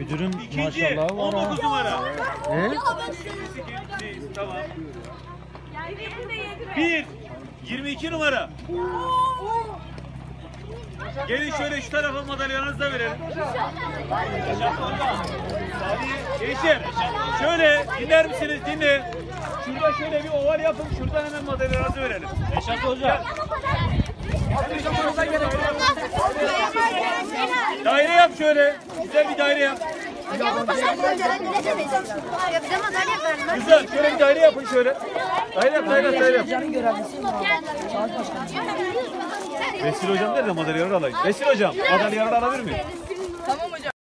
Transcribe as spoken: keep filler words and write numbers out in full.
Müdürüm İkinci maşallah on var dokuz ha. numara. He? Tamam. Bir yirmi iki numara. Gelin şöyle şu tarafa madalyanızı da verelim. Gençler şöyle dinler misiniz? Dinle. Şurada şöyle bir oval yapın. Şuradan hemen madalyanızı verelim. Eşat Hoca. Daire yap şöyle. Güzel bir daire yap. Güzel. Şöyle bir daire yapın şöyle. Daire yap, daire yap, daire yap. Vesil hocam nerede madalyaları alayım? Vesil hocam madalyaları alabilir miyim? Tamam hocam.